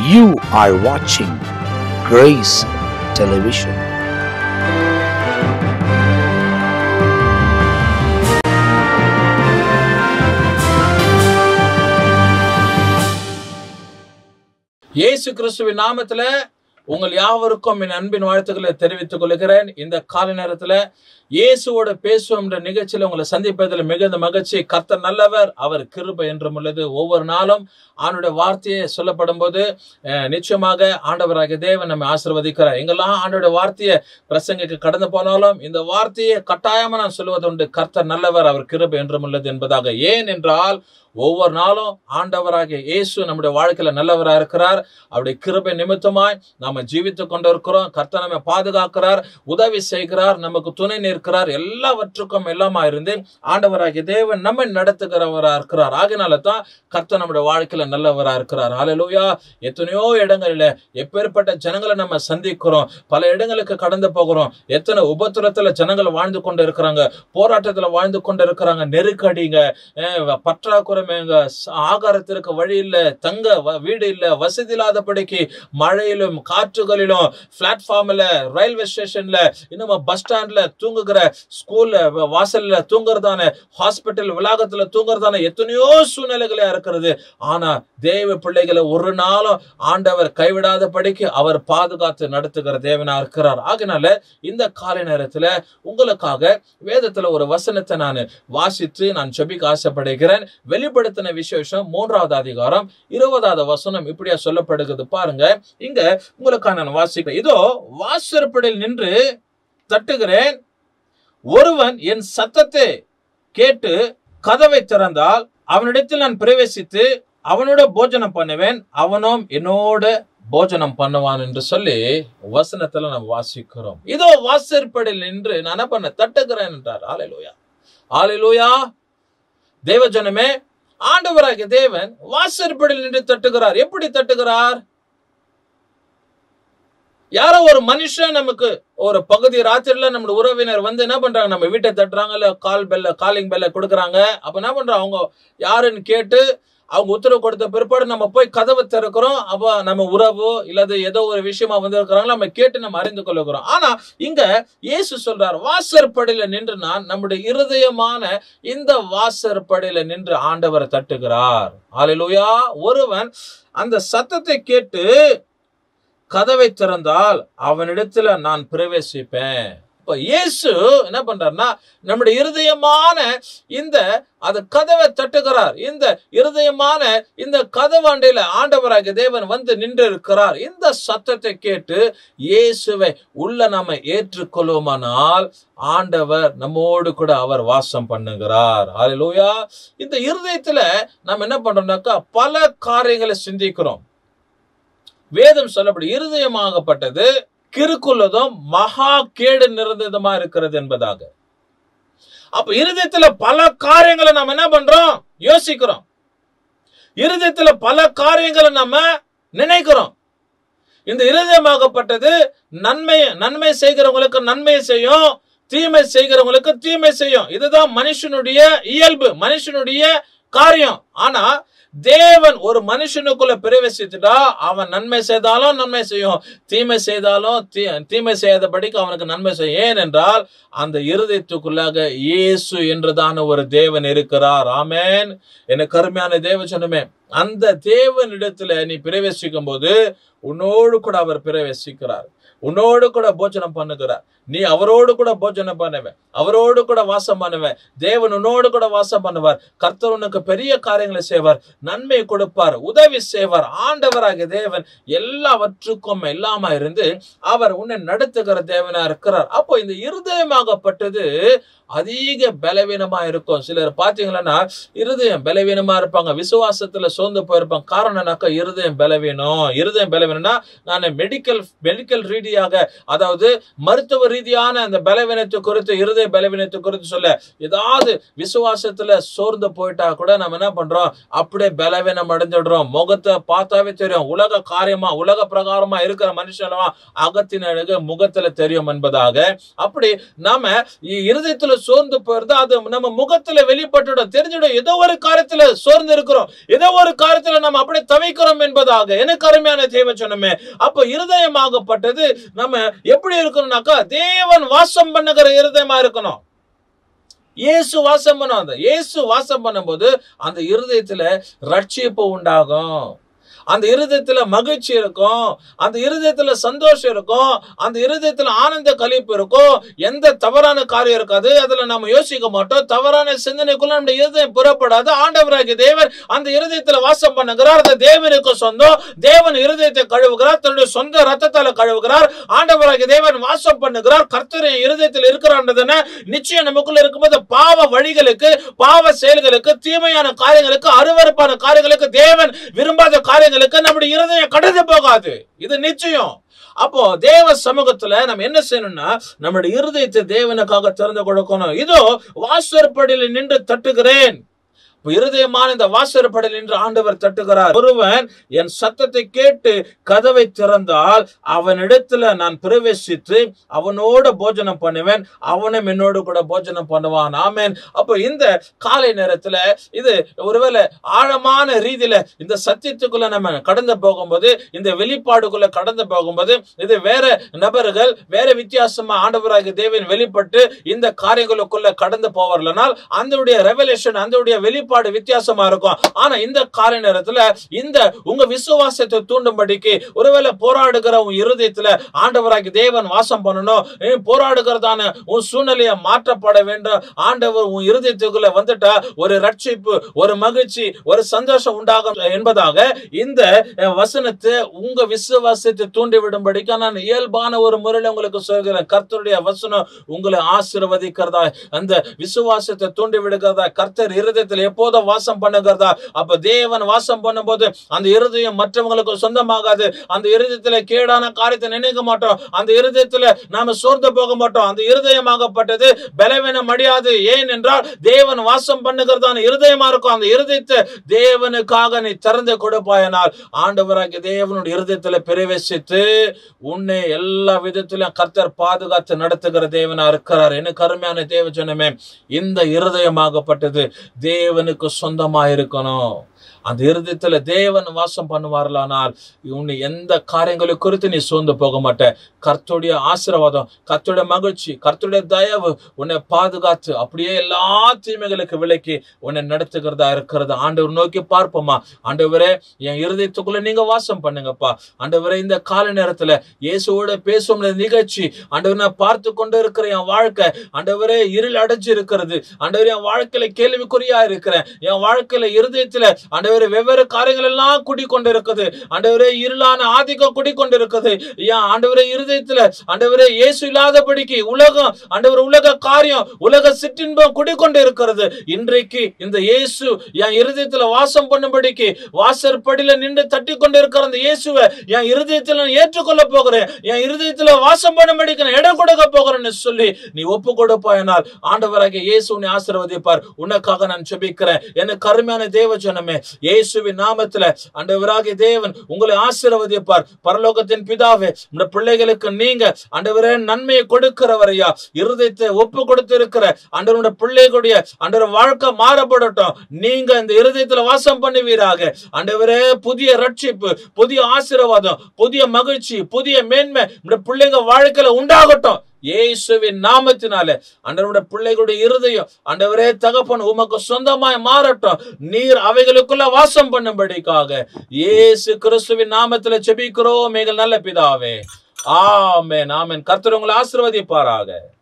You are watching Grace Television. இயேசு கிறிஸ்துவின் நாமத்திலே உங்கள் யாவருக்கும் என் அன்பின் வாழ்த்துக்களை தெரிவித்துக் கொள்கிறேன். இந்த காலை நேரத்துல இயேசுவோட பேசுவோம் என்ற நிகழ்ச்சியில உங்களை சந்திப்பதில் மிகுந்த மகிழ்ச்சி. கர்த்தர் நல்லவர், அவர் கிருபை என்றும் உள்ளது. ஒவ்வொரு நாளும் ஆண்டவருடைய வார்த்தையை சொல்லப்படும் போது நிச்சயமாக ஆண்டவராகிய தேவன் நம்மை ஆசீர்வதிக்கிறார். எங்கெல்லாம் ஆண்டவருடைய வார்த்தையை பிரசங்கிக்கு கடந்து போனாலும் இந்த வார்த்தையை கட்டாயமா நான் சொல்லுவது உண்டு. கர்த்தர் நல்லவர், அவர் கிருபை என்றும் உள்ளது என்பதாக. ஏன் என்றால் ஒவ்வொரு நாளும் ஆண்டவராகிய இயேசு நம்முடைய வாழ்க்கையில நல்லவராக இருக்கிறார். அவருடைய கிருபை நிமித்தமாய் நாம ஜீவித்துக் கொண்டிருக்கிறோம். கர்த்தர் நம்மை பாதுகாக்கிறார், உதவி செய்கிறார், நமக்கு துணை நிற்கிறார். எல்லாவற்றுக்கும் எல்லாமா இருந்து ஆண்டவராகிய தேவன் நம்மை நடத்துகிறவராக இருக்கிறார். ஆகினால தான் கர்த்தர் நம்முடைய வாழ்க்கையில நல்லவராக இருக்கிறார். ஹல்லேலூயா. எத்தனையோ இடங்களில எப்பேற்பட்ட ஜனங்களை நம்ம சந்திக்கிறோம், பல இடங்களுக்கு கடந்து போகிறோம். எத்தனை உபத்திரத்துல ஜனங்கள் வாழ்ந்து கொண்டு இருக்கிறாங்க, போராட்டத்துல வாழ்ந்து கொண்டு இருக்கிறாங்க, நெருக்கடிங்க, பற்றாக்குறை, ஆகாரத்திற்கு வழி இல்ல, தங்க வீடு இல்ல, வசதி இல்லாதபடிக்கு மழையிலும் காற்றுகளிலும், பிளாட்ஃபார்ம்ல, ரயில்வே ஸ்டேஷன்ல, இன்னும் பஸ் ஸ்டாண்ட்ல தூங்குகிற, ஸ்கூல்ல வாசல்ல தூங்குறதான, ஹாஸ்பிட்டல் வளாகத்துல தூங்குறதான எத்தனையோ சூழ்நிலைகளா இருக்கிறது. ஆனா தேவ பிள்ளைகளை ஒரு நாளும் ஆண்டவர் கைவிடாதபடிக்கு அவர் பாதுகாத்து நடத்துகிற தேவனா இருக்கிறார். ஆகினால இந்த காலை நேரத்துல உங்களுக்காக வேதத்துல ஒரு வசனத்தை நான் வாசித்து நான் ஜெபிக்க ஆசைப்படுகிறேன். வெளிப்படுத்தின விசேஷம் 3வது அதிகாரம் 20வது வசனம் இப்படியா சொல்லப்படுகிறது. பாருங்க, இங்க உங்களுக்காக நான் வாசிக்கிறேன். இதோ வாசற்படியில் நின்று தட்டுகிறேன், ஒருவன் என் சத்தத்தை கேட்டு கதவை திறந்தால் அவனிடத்தில் நான் பிரவேசித்து அவனோட போஜனம் பண்ணுவேன், அவனும் என்னோட போஜனம் பண்ணுவான் என்று சொல்லி வசனத்துல நாம் வாசிக்கிறோம். இதோ வாசற்படியில் நின்று நான் என்ன பண்ண தட்டுகிறேன் என்றார். ஹல்லேலூயா, ஹல்லேலூயா. தேவஜனமே, ஆண்டவராகிய தேவன் வாசற்படியில் நின்று தட்டுகிறார். எப்படி தட்டுகிறார்? யாரோ ஒரு மனுஷன் நமக்கு ஒரு பகுதி ராத்திரில நம்ம உறவினர் வந்து என்ன பண்றாங்க, நம்ம வீட்டை தட்டுறாங்க, இல்ல காலிங் பெல்ல கொடுக்குறாங்க. அப்ப என்ன பண்றாங்க, அவங்க யாருன்னு கேட்டு அவங்க உத்தரவு கொடுத்த பிற்பாடு நம்ம போய் கதவை திறக்கிறோம். அப்ப நம்ம உறவு இல்லது ஏதோ ஒரு விஷயமா வந்து இருக்கிறாங்களோ நம்ம கேட்டு நம்ம அறிந்து கொள்ளுகிறோம். ஆனா இங்க இயேசு சொல்றார், வாசற்படியில நின்று நான் நம்முடைய இருதயமான இந்த வாசற்படியில நின்று ஆண்டவரை தட்டுகிறார். ஹல்லேலூயா. ஒருவன் அந்த சத்தத்தை கேட்டு கதவை திறந்தால் அவனிடத்துல நான் பிரவேசிப்பேன். இப்ப இயேசு என்ன பண்றாருன்னா நம்முடைய இருதயமான இந்த அது கதவை தட்டுகிறார். இந்த இருதயமான இந்த கதவாண்டையில ஆண்டவராகிய தேவன் வந்து நின்று இருக்கிறார். இந்த சத்தத்தை கேட்டு இயேசுவை உள்ள நாம ஏற்றுக்கொள்வோமானால் ஆண்டவர் நம்மோடு கூட அவர் வாசம் பண்ணுகிறார். ஹல்லேலூயா. இந்த இருதயத்துல நம்ம என்ன பண்றோம்னாக்கா பல காரியங்களை சிந்திக்கிறோம். வேதம் சொல்லப்படி இருதயமாகப்பட்டது கிறுக்குள்ளதும் மகா கேடு நிறைந்ததுமா இருக்கிறது என்பதாக. அப்ப இருதயத்துல பல காரியங்களை நம்ம என்ன பண்றோம், யோசிக்கிறோம். இருதயத்துல பல காரியங்களை நம்ம நினைக்கிறோம். இந்த இருதயமாகப்பட்டது நன்மை செய்கிறவங்களுக்கு நன்மை செய்யும், தீமை செய்கிறவங்களுக்கு தீமை செய்யும். இதுதான் மனுஷனுடைய இயல்பு, மனுஷனுடைய காரியம். ஆனா தேவன் ஒரு மனுஷனுக்குள்ள பிரவேசித்துட்டா அவன் நன்மை செய்தாலும் நன்மை செய்யும், தீமை செய்தாலும் தீமை செய்யாதபடிக்கு அவனுக்கு நன்மை செய்யும். ஏனென்றால் அந்த இருதயத்துக்குள்ளாக இயேசு என்றுதான ஒரு தேவன் இருக்கிறார். ஆமென். எனக்கு அருமையான தேவஜனமே, அந்த தேவனிடத்துல நீ பிரவேசிக்கும் போது உன்னோடு கூட அவர் பிரவேசிக்கிறார், உன்னோடு கூட போஜனம் பண்ணுகிறார். நீ அவரோடு கூட போஜனம் பண்ணுவேன், அவரோடு கூட வாசம் பண்ணுவேன். தேவன் உன்னோடு கூட வாசம் பண்ணுவார். கர்த்தர் உனக்கு பெரிய காரியங்களை செய்வார், நன்மை கொடுப்பார், உதவி செய்வார். ஆண்டவராகிய தேவன் எல்லாவற்றுக்கும் எல்லாமா இருந்து அவர் உன்னை நடத்துகிற தேவனா இருக்கிறார். அப்போ இந்த இருதயமாகப்பட்டது அதிக பலவீனமா இருக்கும். சிலர் பாத்தீங்கன்னா இருதயம் பலவீனமா இருப்பாங்க, விசுவாசத்துல சோர்ந்து போயிருப்பாங்க. காரணம்னாக்கா இருதயம் பலவீனம். இருதயம் பலவீனம்னா நான் மெடிக்கல் ரீதியா ரீதியாக, அதாவது மருத்துவ ரீதியான அந்த பலவீனத்தை குறித்து, இருதய பலவீனத்தை குறித்து சொல்ல, ஏதாவது விசுவாசத்துல சோர்ந்து போயிட்டா கூட நம்ம என்ன பண்றோம், அப்படியே பலவீனம் அடைஞ்சிடுறோம். முகத்தை பார்த்தாவே தெரியும், உலக காரியமா உலக பிரகாரமா இருக்கிற மனுஷனமா அகத்தின் அழகு முகத்துல தெரியும் என்பதாக. அப்படி நாம இருதயத்துல சோர்ந்து போயிருந்தா அது நம்ம முகத்துல வெளிப்பட்டுடும், தெரிஞ்சிடும். ஏதோ ஒரு காரியத்துல சோர்ந்து இருக்கிறோம், ஏதோ ஒரு காரியத்துல நம்ம அப்படியே தவிக்கிறோம் என்பதாக. எனக்கு அருமையான தேவ சொன்னமே, அப்ப இருதயமாகப்பட்டது நம்ம எப்படி இருக்கணும்னாக்கா, தேவன் வாசம் பண்ணுகிற இருதயமா இருக்கணும். இயேசு வாசம் பண்ணுவாங்க. இயேசு வாசம் பண்ணும்போது அந்த இருதயத்துல ரட்சிப்பு உண்டாகும், அந்த இருதயத்துல மகிழ்ச்சி இருக்கும், அந்த இருதயத்துல சந்தோஷம் இருக்கும், அந்த இருதயத்துல ஆனந்த களிப்பு இருக்கும். எந்த தவறான காரியம் இருக்காது, அதுல நம்ம யோசிக்க மாட்டோம். தவறான சிந்தனைக்குள்ள நம்ம இருதயம் புறப்படாது. ஆண்டவராகிய தேவன் அந்த இருதயத்துல வாசம் பண்ணுகிறார். அந்த தேவனுக்கு சொந்தம். தேவன் இருதயத்தை கழுவுகிறார், தன்னுடைய சொந்த ரத்தத்தால கழுவுகிறார். ஆண்டவராகிய தேவன் வாசம் பண்ணுகிறார். கர்த்தரின் இருதயத்தில் இருக்கிறான்றதுன்னா நிச்சயம் நமக்குள்ள இருக்கும்போது பாவ வழிகளுக்கு, பாவ செயல்களுக்கு, தீமையான காரியங்களுக்கு, அருவருப்பான காரியங்களுக்கு, தேவன் விரும்பாத காரியங்களுக்கு நம்முடைய இருதயம் கடந்து போகாது. இது நிச்சயம். அப்போ தேவ சமூகத்துல நம்ம என்ன செய்யணும்னா, நம்முடைய இருதயத்தை தேவனுக்காக திறந்து கொடுக்கணும். இதோ வாசற்படியில் நின்று தட்டுகிறேன். இருதயமான இந்த வாசற்படியில் நின்று ஆண்டவர் தட்டுகிறார். ஒருவன் என் சத்தத்தை கேட்டு கதவை திறந்தால் அவனிடத்துல நான் பிரவேசித்து அவனோட போஜனம் பண்ணுவேன், அவனும் என்னோடு கூட போஜனம் பண்ணுவான். ஆமென். அப்போ இந்த காலை நேரத்துல இது ஒருவேளை ஆழமான ரீதியில இந்த சத்தியத்துக்குள்ள நம்ம கடந்து போகும்போது, இந்த வெளிப்பாடுக்குள்ள கடந்து போகும்போது, இது வேற நபர்கள் வேற வித்தியாசமா ஆண்டவராகிய தேவன் வெளிப்பட்டு இந்த காரியங்களுக்குள்ள கடந்து போவார்களானால் அந்த ரெவலேஷன், அந்த வெளிப்பாடு வித்தியாசமா இருக்கும். ஆனா இந்த காலை நேரத்துல இந்த உங்க விசுவாசத்தை தூண்டும்படிக்கு, ஒருவேளை போராடுகிற உன் இருதயத்துல ஆண்டவராகிய தேவன் வாசம் பண்ணணும், போராடுகிறதான உன் சூழ்நிலையை மாற்றப்பட வேண்டும், ஆண்டவர் உன் இருதயத்துக்குள்ள வந்துட்டா ஒரு ரட்சிப்பு, ஒரு மகிழ்ச்சி, ஒரு சந்தோஷம் உண்டாகும் என்பதாக இந்த வசனத்தை உங்க விசுவாசத்தை தூண்டிவிடும்படிக்கு நான் இயல்பான ஒரு முறையில் உங்களுக்கு சொல்கிறேன். கர்த்தருடைய வசனம் உங்களை ஆசீர்வதிக்கிறதா, அந்த விசுவாசத்தை தூண்டி விடுகிறதா, கர்த்தர் இருதயத்தில் எப்போதும் வாசம் பண்ணுகிறதா. அப்ப தேவன் வாசம் பண்ணும்போது அந்த இருதயம் மற்றவங்களுக்கு சொந்தமாகாது. அந்த இருதயத்துல கேடான காரியத்தை நினைக்க மாட்டோம், அந்த இருதயத்துல நாம சோர்ந்து போக மாட்டோம். அந்த இருதயமாகப்பட்டது பலவீனம் அடையாது. ஏன் என்றால் தேவன் வாசம் பண்ணுகிறதான இருதயமா இருக்கும். அந்த இருதயத்தை தேவனுக்காக நீ திறந்து கொடுப்பாயனால் ஆண்டவராகிய தேவனுடைய இருதயத்துல பிரவேசித்து உன்னை எல்லா விதத்திலும் கர்த்தர் பாதுகாத்து நடத்துகிற தேவனா இருக்கிறார். எனக்கு அருமையான தேவ ஜனமே, இந்த இருதயமாகப்பட்டது தேவனுக்கு சொந்தமா இருக்கணும். அந்த இருதயத்துல தேவன் வாசம் பண்ணுவார்களானால் உன்னை எந்த காரியங்களை குறித்து நீ சோர்ந்து போக மாட்ட. கர்த்தருடைய ஆசீர்வாதம், கர்த்தருடைய மகிழ்ச்சி, கர்த்தருடைய தயவு உன்னை பாதுகாத்து அப்படியே எல்லா தீமைகளுக்கு விலக்கி உன்னை நடத்துகிறதா இருக்கிறது. ஆண்டவர் நோக்கி பார்ப்போமா, ஆண்டவரே என் இருதயத்துக்குள்ள நீங்க வாசம் பண்ணுங்கப்பா. ஆண்டவரே இந்த கால நேரத்துல இயேசுவோட பேசும் நிகழ்ச்சி ஆண்டவர் நான் பார்த்து கொண்டு இருக்கிற என் வாழ்க்கை ஆண்டவரே இருள் அடைஞ்சு இருக்கிறது. ஆண்டவரே என் வாழ்க்கையில கேள்விக்குறியா இருக்கிறேன். என் வாழ்க்கையில இருதயத்துல ஆண்டவரே வெவ்வேறு காரியங்கள் எல்லாம் குடிக்கொண்டு இருக்குது. ஆண்டவரே இருளான ஆதிக்கம் குடிக்கொண்டு இருக்குது. ஆண்டவரே இருதயத்துல ஆண்டவரே இயேசு இல்லாதபடிக்கு உலகம் ஆண்டவர் உலக காரியம், உலக சிற்றின்பம் குடிக்கொண்டு இருக்கிறது. இன்றைக்கு இந்த இயேசு என் இருதயத்துல வாசம் பண்ணும்படிக்கு வாசற்படியில நின்று தட்டி கொண்டு இருக்கிற அந்த இயேசுவை என் இருதயத்துல நான் ஏற்றுக்கொள்ள போகிறேன், என் இருதயத்துல வாசம் பண்ணும்படிக்கு நான் இடம் கொடுக்க போகிறேன்னு சொல்லி நீ ஒப்பு கொடுப்பாயனால் ஆண்டவராகிய இயேசு உன்னை ஆசீர்வதிப்பார். உனக்காக நான் ஜெபிக்கிறேன். எனக்கு அருமையான தேவ ஜனமே, இயேசுவின் நாமத்துல ஆண்டவராகிய தேவன் உங்களை ஆசீர்வதிப்பார். பரலோகத்தின் பிதாவே, இந்த பிள்ளைகளுக்கு நீங்க ஆண்டவரே நன்மையை கொடுக்கிறவரையா, இருதயத்தை ஒப்பு கொடுத்து இருக்கிற ஆண்டவருடைய பிள்ளைகளுடைய ஆண்டவர் வாழ்க்கை மாறப்படட்டும். நீங்க இந்த இருதயத்துல வாசம் பண்ணுவீராக. ஆண்டவரே புதிய ரட்சிப்பு, புதிய ஆசீர்வாதம், புதிய மகிழ்ச்சி, புதிய மேன்மை இந்த பிள்ளைங்க வாழ்க்கையில உண்டாகட்டும். இயேசுவின் நாமத்தினாலே ஆண்டவருடைய பிள்ளைகளுடைய இருதயம் ஆண்டவரே தகப்பன் உமக்கு சொந்தமாய் மாறட்டும். நீர் அவைகளுக்குள்ள வாசம் பண்ணும்படிக்காக இயேசு கிறிஸ்துவின் நாமத்திலே ஜெபிக்கிறோம் எங்கள் நல்ல பிதாவே. ஆமென், ஆமென். கர்த்தர் உங்களை ஆசீர்வதிப்பாராக.